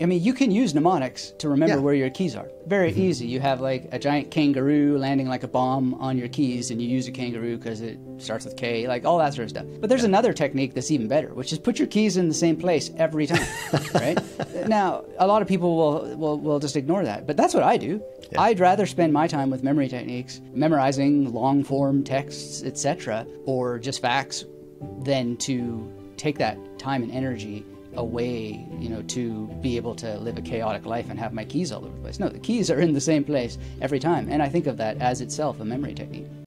I mean, you can use mnemonics to remember where your keys are. Very easy. You have like a giant kangaroo landing like a bomb on your keys, and you use a kangaroo because it starts with K, like all that sort of stuff. But there's another technique that's even better, which is put your keys in the same place every time, right? Now, a lot of people will just ignore that, but that's what I do. Yeah. I'd rather spend my time with memory techniques, memorizing long-form texts, etc., or just facts, than to take that time and energy away, you know, to be able to live a chaotic life and have my keys all over the place. No, the keys are in the same place every time, and I think of that as itself a memory technique.